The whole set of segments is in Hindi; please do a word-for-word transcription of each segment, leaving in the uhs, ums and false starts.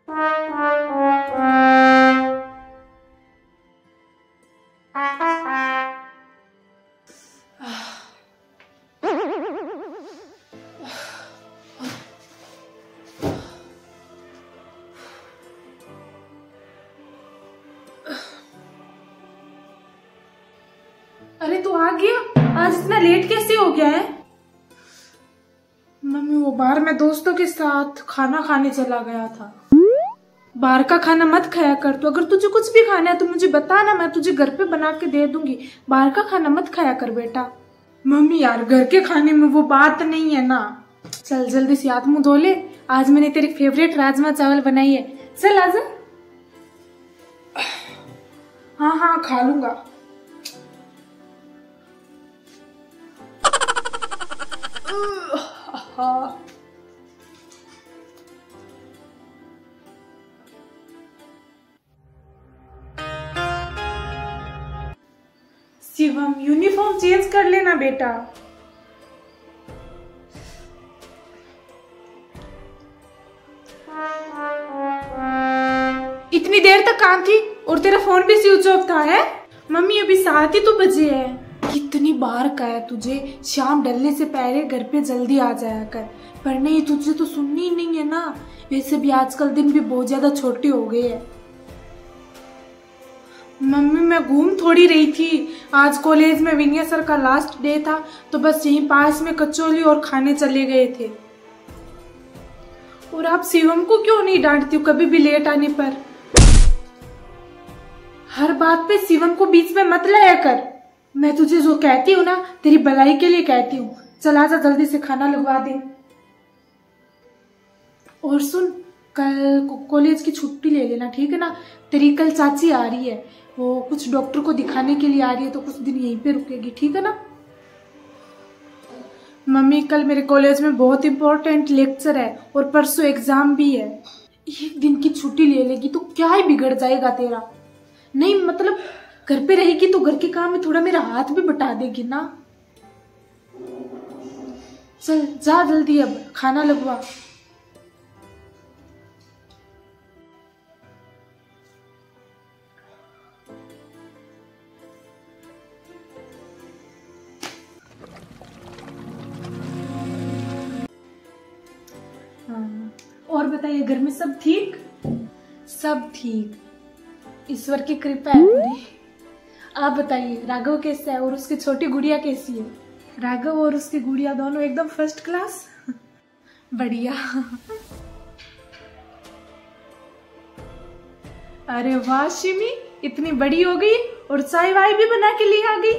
अरे तू आ गया? आज इतना लेट कैसे हो गया है? मम्मी वो बाहर मैं दोस्तों के साथ खाना खाने चला गया था। बाहर का खाना मत खाया कर। तो अगर तुझे कुछ भी खाना है तो मुझे बता ना, मैं तुझे घर पे बना के दे दूंगी। बाहर का खाना मत खाया कर बेटा। मम्मी यार घर के खाने में वो बात नहीं है ना। चल जल्दी से हाथ मुंह धो ले, आज मैंने तेरी फेवरेट राजमा चावल बनाई है। चल आजा। हाँ हाँ खा लूंगा। शिवम यूनिफॉर्म चेंज कर लेना बेटा। इतनी देर तक कहाँ थी? और तेरा फोन भी स्विच ऑफ था है? मम्मी अभी सात ही तो बजे है। कितनी बार कहा है तुझे शाम ढलने से पहले घर पे जल्दी आ जाया कर, पर नहीं तुझे तो सुननी ही नहीं है ना। वैसे भी आजकल दिन भी बहुत ज्यादा छोटे हो गए हैं। मम्मी मैं घूम थोड़ी रही थी, आज कॉलेज में विनय सर का लास्ट डे था तो बस यहीं पास में कचौली और खाने चले गए थे। और आप शिवम को क्यों नहीं डांटती हो कभी भी लेट आने पर? हर बात पे शिवम को बीच में मत लाया कर। मैं तुझे जो कहती हूँ ना तेरी भलाई के लिए कहती हूँ। चल आजा जल्दी से खाना लगवा दे। और सुन कल कॉलेज की छुट्टी ले लेना ठीक है ना। तेरी कल चाची आ रही है, वो कुछ डॉक्टर को दिखाने के लिए आ रही है तो कुछ दिन यहीं पे रुकेगी ठीक है ना। मम्मी कल मेरे कॉलेज में बहुत इंपॉर्टेंट लेक्चर है और परसों एग्जाम भी है। एक दिन की छुट्टी ले लेगी तो क्या ही बिगड़ जाएगा तेरा? नहीं मतलब घर पे रहेगी तो घर के काम में थोड़ा मेरा हाथ भी बटा देगी ना। चल जा जल्दी अब खाना लगवा। हाँ और बताइए घर में सब ठीक? सब ठीक, ईश्वर की कृपा है पूरी। आप बताइए राघव कैसा है और उसकी छोटी गुड़िया कैसी है? राघव और उसकी गुड़िया दोनों एकदम फर्स्ट क्लास। बढ़िया। अरे वाह शिमी इतनी बड़ी हो गई और चाय वाय भी बना के लिए आ गई।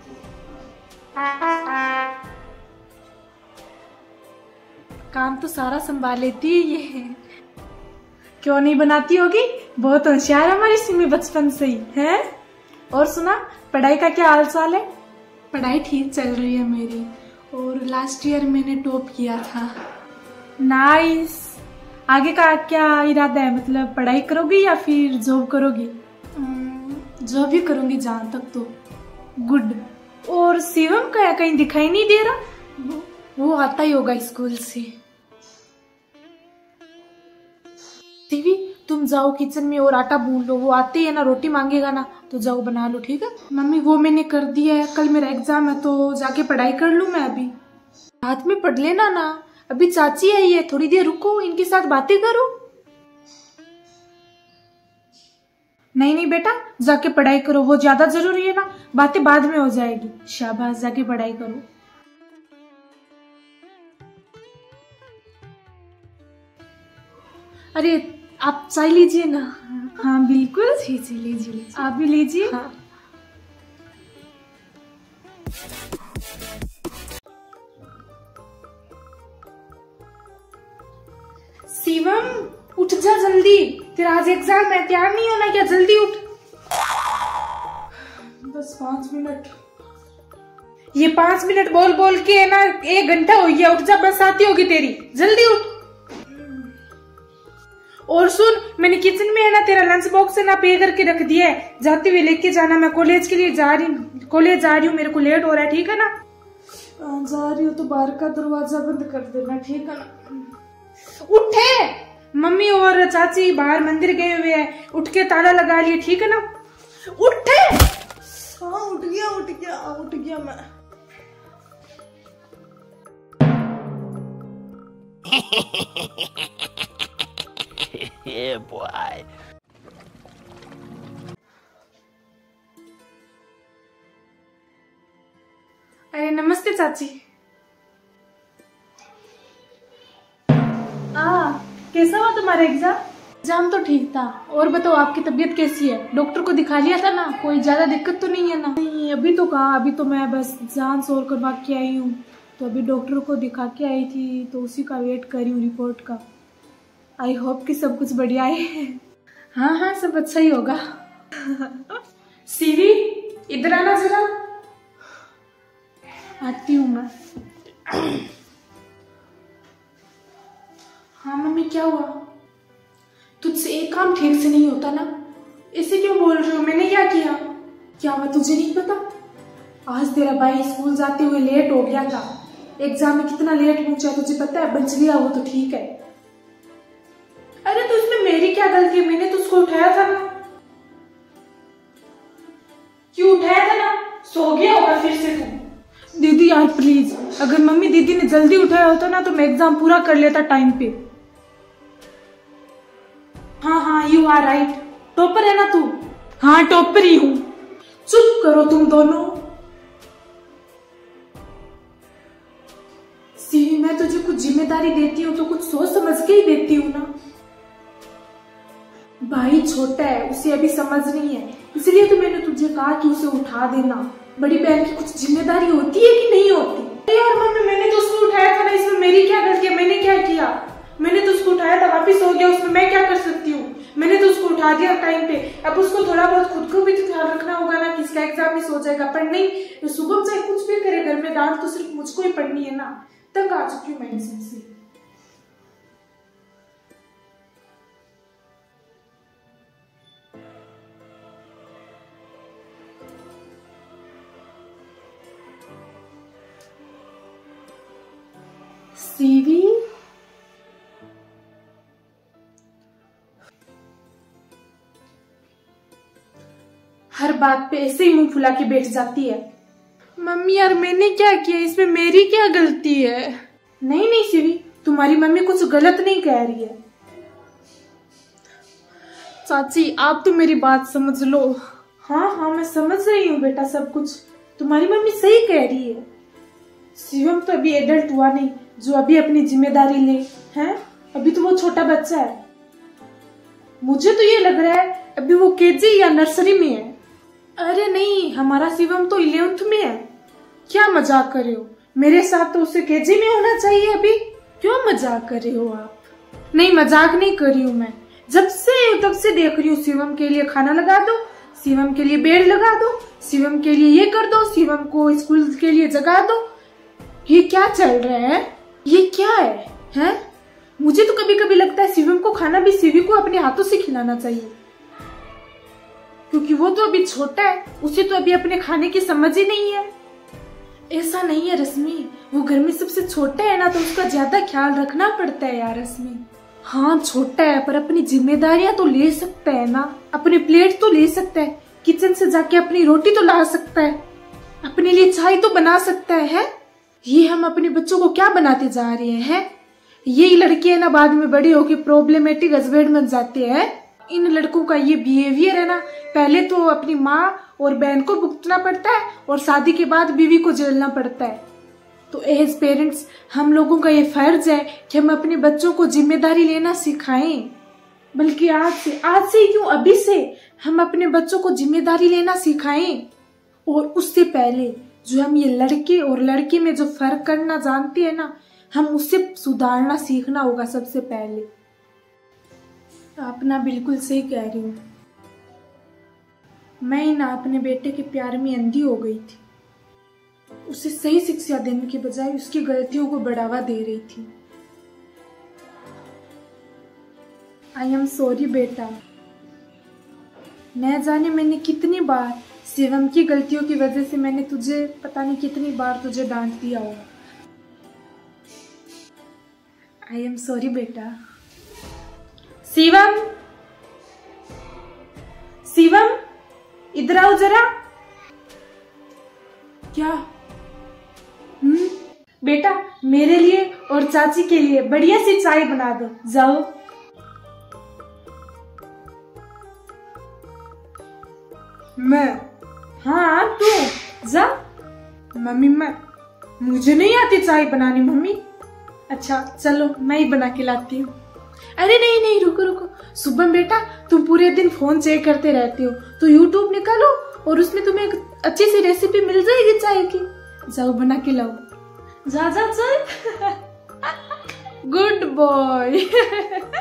काम तो सारा संभाल लेती है ये। क्यों नहीं बनाती होगी? बहुत होशियार है हमारी सिमी बचपन से ही है। और सुना पढ़ाई का क्या हाल चाल है? पढ़ाई ठीक चल रही है मेरी, और लास्ट ईयर मैंने टॉप किया था। नाइस। आगे का क्या इरादा है? मतलब पढ़ाई करोगी या फिर जॉब करोगी? जॉब ही करूंगी जहां तक तो। गुड। और शिवम का कहीं दिखाई नहीं दे रहा? वो आता ही होगा स्कूल से। टीवी तुम जाओ किचन में और आटा भून लो, वो आते ही है ना रोटी मांगेगा ना तो जाओ बना लो ठीक है। मम्मी वो मैंने कर दिया है, कल मेरा एग्जाम है तो जाके पढ़ाई कर लूं मैं। अभी हाथ में पढ़ लेना ना, अभी चाची आई है थोड़ी देर रुको इनके साथ बातें करो। नहीं नहीं बेटा जाके पढ़ाई करो, वो ज्यादा जरूरी है ना, बातें बाद में हो जाएगी। शाबाश जाके पढ़ाई करो। अरे आप चाय लीजिए ना। हाँ बिल्कुल जी जी लीजिए लीजिए, आप भी लीजिए। हाँ। शिवम उठ जा जल्दी, तेरा आज एग्जाम है, तैयार नहीं होना क्या? जल्दी उठ। बस पांच मिनट। ये पांच मिनट बोल बोल के है ना एक घंटा हो गया। उठ जा बस आती होगी तेरी, जल्दी उठ। और सुन मैंने किचन में है ना तेरा लंच बॉक्स है ना पे करके रख दिया है, जाते हुए लेके जाना। मैं कॉलेज के लिए जा रही कॉलेज जा रही हूँ, मेरे को लेट हो रहा है ठीक है ना। जा रही हूँ तो बाहर का दरवाजा बंद कर देना ठीक है ना। उठे मम्मी और चाची बाहर मंदिर गए हुए हैं, उठ के ताला लगा लिए, ठीक है ना? उठे? हाँ उठ गया उठ गया उठ गया मैं। Yeah, boy. अरे नमस्ते चाची। आ, कैसा हुआ तुम्हारा एग्जाम? एग्जाम तो ठीक था। और बताओ आपकी तबीयत कैसी है? डॉक्टर को दिखा लिया था ना? कोई ज्यादा दिक्कत तो नहीं है ना? नहीं अभी तो कहाँ, अभी तो मैं बस जांच और करवा के आई हूँ। तो अभी डॉक्टर को दिखा के आई थी, तो उसी का वेट कर रही हूँ रिपोर्ट का। आई होप कि सब कुछ बढ़िया है। हाँ हाँ सब अच्छा ही होगा। सीवी इधर आना जरा। आती हूँ मैं। हाँ मम्मी क्या हुआ? तुझसे एक काम ठीक से नहीं होता ना? ऐसे क्यों बोल रही हो? मैंने क्या किया? क्या हुआ तुझे नहीं पता? आज तेरा भाई स्कूल जाते हुए लेट हो गया था। एग्जाम में कितना लेट पहुंचा तुझे पता है? बच गया वो तो ठीक है। अरे तो इसमें मेरी क्या गलती है? मैंने तो उसको उठाया था ना। क्यों उठाया था ना? सो गया होगा फिर से तू। दीदी यार प्लीज, अगर मम्मी दीदी ने जल्दी उठाया होता ना तो मैं एग्जाम पूरा कर लेता टाइम पे। हाँ हाँ यू आर राइट। टॉपर है ना तू? हाँ टॉपर ही हूँ। चुप करो तुम दोनों। सी मैं तुझे कुछ जिम्मेदारी देती हूँ तो कुछ सोच समझ के ही देती हूँ ना। भाई छोटा है, उसे अभी समझ नहीं है, इसलिए तो मैंने तुझे कहा कि उसे उठा देना। बड़ी बहन की कुछ जिम्मेदारी होती है कि नहीं होती? यार मम्मी मैंने तो उसको उठाया था ना, इसमें मेरी क्या गलती है? मैंने क्या किया? मैंने तो उसको उठाया था, वापिस हो गया, उसमें मैं क्या कर सकती हूँ? मैंने तो उसको उठा दिया टाइम पे। अब उसको थोड़ा बहुत खुद को भी तो ख्याल रखना होगा ना कि इसका एग्जाम मिस हो जाएगा। पर नहीं, सुबह चाहे कुछ भी करे, घर में डांट तो सिर्फ मुझको ही पढ़नी है ना। तंग आ चुकी हूँ मैं इन सबसे। सीवी हर बात पे ऐसे ही मुंह फुला के बैठ जाती है। मम्मी यार मैंने क्या किया? इसमें मेरी क्या गलती है? नहीं नहीं सीवी, तुम्हारी मम्मी कुछ गलत नहीं कह रही है। चाची आप तो मेरी बात समझ लो। हाँ हाँ मैं समझ रही हूँ बेटा, सब कुछ तुम्हारी मम्मी सही कह रही है। शिवम तो अभी एडल्ट हुआ नहीं जो अभी अपनी जिम्मेदारी ले, हैं? अभी तो वो छोटा बच्चा है। मुझे तो ये लग रहा है अभी वो केजी या नर्सरी में है। अरे नहीं, हमारा शिवम तो इलेवेंथ में है। क्या मजाक कर रहे हो? मेरे साथ तो उसे केजी में होना चाहिए अभी। क्यों मजाक कर रहे हो आप? नहीं मजाक नहीं कर रही हूँ मैं। जब से तब से देख रही हूँ, शिवम के लिए खाना लगा दो, शिवम के लिए बेड लगा दो, शिवम के लिए ये कर दो, शिवम को स्कूल के लिए जगा दो। ये क्या चल रहा है? ये क्या है, हैं? मुझे तो कभी कभी लगता है शिवम को खाना भी शिवी को अपने हाथों से खिलाना चाहिए, क्योंकि वो तो अभी छोटा है, उसे तो अभी अपने खाने की समझ ही नहीं है। ऐसा नहीं है रश्मि, वो घर में सबसे छोटा है ना, तो उसका ज्यादा ख्याल रखना पड़ता है यार रश्मि। हाँ छोटा है पर अपनी जिम्मेदारियां तो ले सकता है ना, अपनी प्लेट तो ले सकता है, किचन से जाके अपनी रोटी तो ला सकता है, अपने लिए चाय तो बना सकता है, है? ये हम अपने बच्चों को क्या बनाते जा रहे हैं? यही लड़के है ना बाद में बड़े होके प्रॉब्लमेटिक हस्बैंड बन जाते हैं। इन लड़कों का ये बिहेवियर है ना, पहले तो अपनी माँ और बहन को भुगतना पड़ता है और शादी के बाद बीवी को झेलना पड़ता है। तो एज पेरेंट्स हम लोगों का ये फर्ज है कि हम अपने बच्चों को जिम्मेदारी लेना सिखाएं। बल्कि आज से आज से क्यों अभी से हम अपने बच्चों को जिम्मेदारी लेना सिखाएं। और उससे पहले जो हम ये लड़के और लड़की में जो फर्क करना जानते हैं ना, हम उससे सुधारना सीखना होगा सबसे पहले। आप ना बिल्कुल सही कह रही हूँ। मैं ही ना अपने बेटे के प्यार में अंधी हो गई थी। उसे सही शिक्षा देने के बजाय उसकी गलतियों को बढ़ावा दे रही थी। आई एम सॉरी बेटा। न जाने मैंने कितनी बार शिवम की गलतियों की वजह से मैंने तुझे पता नहीं कितनी बार तुझे डांट दिया होगा। आई एम सॉरी बेटा। शिवम, शिवम इधर आओ जरा। क्या? हम्म बेटा, मेरे लिए और चाची के लिए बढ़िया सी चाय बना दो, जाओ। मैं? हाँ तू जा। मम्मी मैं, मुझे नहीं आती चाय बनानी मम्मी। अच्छा चलो मैं ही बना के लाती हूँ। अरे नहीं नहीं रुको रुको, शुभम बेटा तुम पूरे दिन फोन चेक करते रहते हो, तो यूट्यूब निकालो और उसमें तुम्हें एक अच्छी सी रेसिपी मिल जाएगी चाय की। जाओ बना के लाओ, जा जा चल। Good boy.